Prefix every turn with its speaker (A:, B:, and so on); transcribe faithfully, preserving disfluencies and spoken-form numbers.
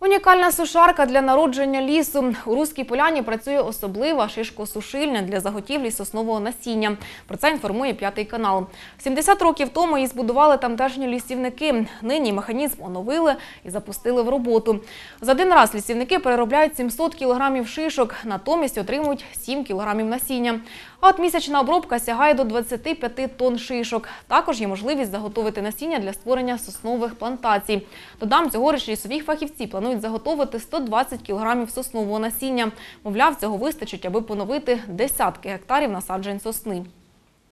A: Унікальна сушарка для народження лісу. У Руській Поляні працює особлива шишкосушильня для заготівлі соснового насіння. Про це інформує П'ятий канал. сімдесят років тому її збудували тамтешні лісівники. Нині механізм оновили і запустили в роботу. За один раз лісівники переробляють сімсот кілограмів шишок, натомість отримують сім кілограмів насіння. А от місячна обробка сягає до двадцяти п'яти тонн шишок. Також є можливість заготовити насіння для створення соснових плантацій. Додам, цьогоріч лісові фахівці планують заготовити сто двадцять кілограмів соснового насіння. Мовляв, цього вистачить, аби поновити десятки гектарів насаджень сосни.